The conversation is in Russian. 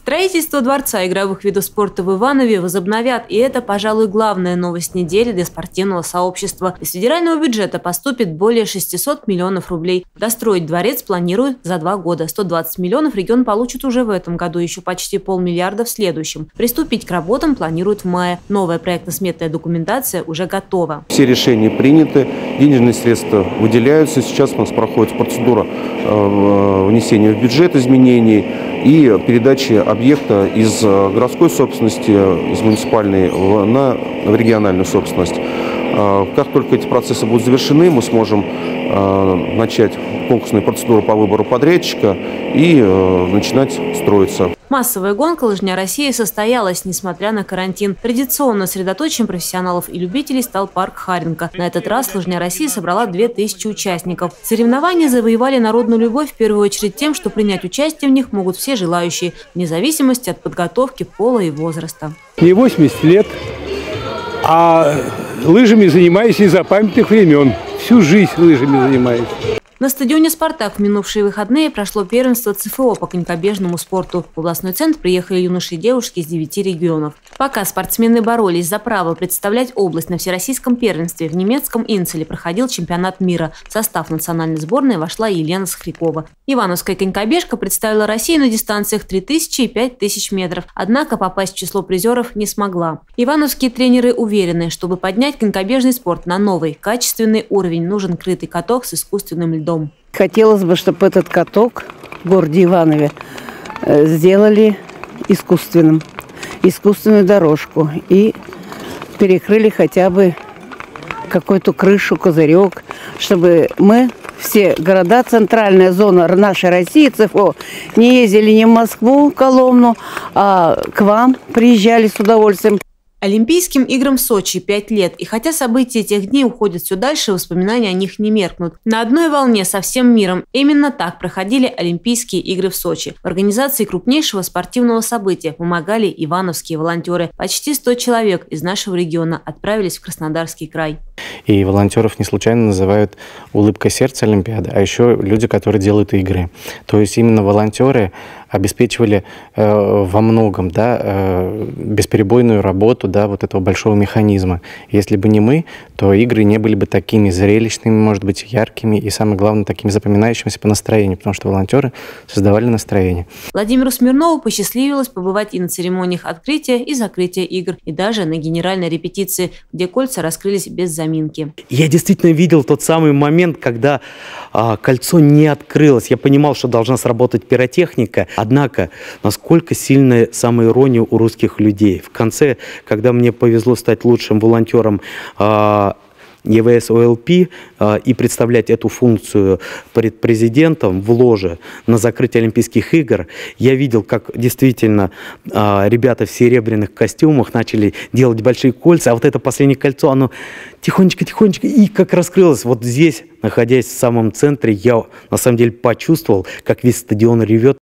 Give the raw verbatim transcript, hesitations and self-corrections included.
Строительство дворца игровых видов спорта в Иванове возобновят, и это, пожалуй, главная новость недели для спортивного сообщества. Из федерального бюджета поступит более шестисот миллионов рублей. Достроить дворец планируют за два года. сто двадцать миллионов регион получит уже в этом году, еще почти полмиллиарда в следующем. Приступить к работам планируют в мае. Новая проектно-сметная документация уже готова. Все решения приняты, денежные средства выделяются. Сейчас у нас проходит процедура внесения в бюджет изменений и передачи объекта из городской собственности, из муниципальной на в региональную собственность. Как только эти процессы будут завершены, мы сможем начать конкурсную процедуру по выбору подрядчика и начинать строиться. Массовая гонка «Лыжня России» состоялась, несмотря на карантин. Традиционно средоточием профессионалов и любителей стал парк Харенко. На этот раз «Лыжня России» собрала две тысячи участников. Соревнования завоевали народную любовь в первую очередь тем, что принять участие в них могут все желающие, вне зависимости от подготовки, пола и возраста. Мне восемьдесят лет, а лыжами занимаюсь из запамятных времен. Всю жизнь лыжами занимаюсь. На стадионе «Спартак» в минувшие выходные прошло первенство ЦФО по конькобежному спорту. В областной центр приехали юноши и девушки из девяти регионов. Пока спортсмены боролись за право представлять область на всероссийском первенстве, в немецком Инцеле проходил чемпионат мира. В состав национальной сборной вошла Елена Сахрякова. Ивановская конькобежка представила Россию на дистанциях три тысячи и пять тысяч метров, однако попасть в число призеров не смогла. Ивановские тренеры уверены, чтобы поднять конькобежный спорт на новый, качественный уровень, нужен крытый каток с искусственным льдом. Хотелось бы, чтобы этот каток в городе Иванове сделали искусственным, искусственную дорожку и перекрыли хотя бы какую-то крышу, козырек, чтобы мы, все города, центральная зона нашей России, ЦФО, не ездили не в Москву, Коломну, а к вам приезжали с удовольствием. Олимпийским играм в Сочи пять лет, и хотя события тех дней уходят все дальше, воспоминания о них не меркнут. На одной волне со всем миром. Именно так проходили Олимпийские игры в Сочи. В организации крупнейшего спортивного события помогали ивановские волонтеры. Почти сто человек из нашего региона отправились в Краснодарский край. И волонтеров не случайно называют «улыбка сердца Олимпиады», а еще люди, которые делают игры. То есть именно волонтеры обеспечивали э, во многом, да, э, бесперебойную работу, да, вот этого большого механизма. Если бы не мы, то игры не были бы такими зрелищными, может быть, яркими и, самое главное, такими запоминающимися по настроению, потому что волонтеры создавали настроение. Владимиру Смирнову посчастливилось побывать и на церемониях открытия и закрытия игр, и даже на генеральной репетиции, где кольца раскрылись без заминки. Я действительно видел тот самый момент, когда а, кольцо не открылось. Я понимал, что должна сработать пиротехника. Однако, насколько сильная самоирония у русских людей. В конце, когда мне повезло стать лучшим волонтером а, Е В С О Л П а, и представлять эту функцию перед президентом в ложе на закрытие Олимпийских игр, я видел, как действительно а, ребята в серебряных костюмах начали делать большие кольца, а вот это последнее кольцо, оно тихонечко-тихонечко и как раскрылось. Вот здесь, находясь в самом центре, я на самом деле почувствовал, как весь стадион ревет.